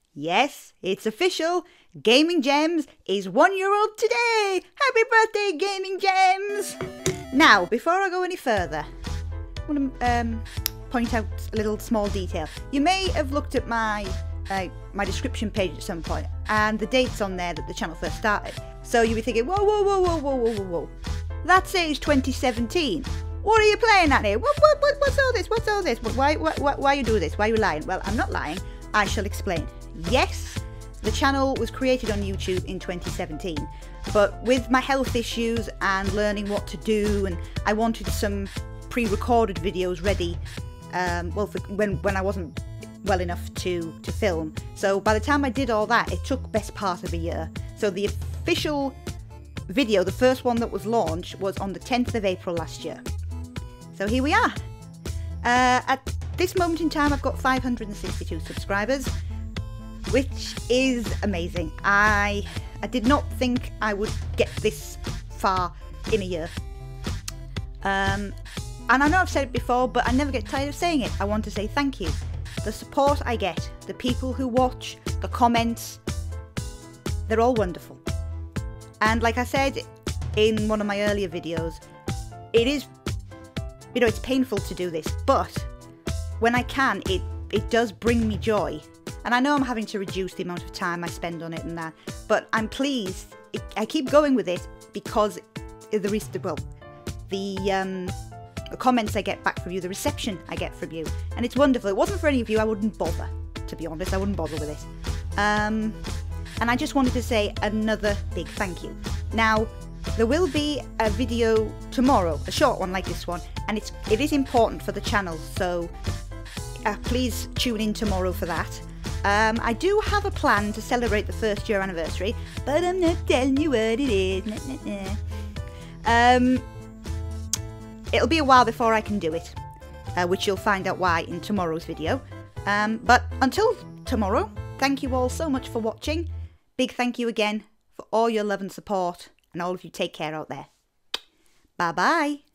Yes, it's official. Gaming Gems is 1 year old today. Happy birthday, Gaming Gems. Now, before I go any further, I want to point out a little small detail. You may have looked at my description page at some point, and the dates on there that the channel first started. So you'll be thinking, whoa, whoa, whoa, whoa, whoa, whoa, whoa, whoa. That's age 2017. What are you playing at here? What's all this? What's all this? Why are you doing this? Why are you lying? Well, I'm not lying. I shall explain. Yes, the channel was created on YouTube in 2017, but with my health issues and learning what to do, and I wanted some pre-recorded videos ready, well, for when I wasn't well enough to film. So by the time I did all that, it took best part of a year. So the official video, the first one that was launched, was on the 10th of April last year. So here we are. At this moment in time, I've got 562 subscribers, which is amazing. I did not think I would get this far in a year. And I know I've said it before, but I never get tired of saying it. I want to say thank you. The support I get, the people who watch, the comments, they're all wonderful. And like I said in one of my earlier videos, it is, you know, it's painful to do this, but when I can, it does bring me joy. And I know I'm having to reduce the amount of time I spend on it and that, but I'm pleased. I keep going with it because the comments I get back from you, the reception I get from you, and it's wonderful. If it wasn't for any of you, I wouldn't bother, to be honest. I wouldn't bother with it. And I just wanted to say another big thank you. Now, there will be a video tomorrow, a short one like this one, and it is important for the channel, so please tune in tomorrow for that. I do have a plan to celebrate the 1st year anniversary, but I'm not telling you what it is. It'll be a while before I can do it, which you'll find out why in tomorrow's video. But until tomorrow, thank you all so much for watching. Big thank you again for all your love and support, and all of you take care out there. Bye bye.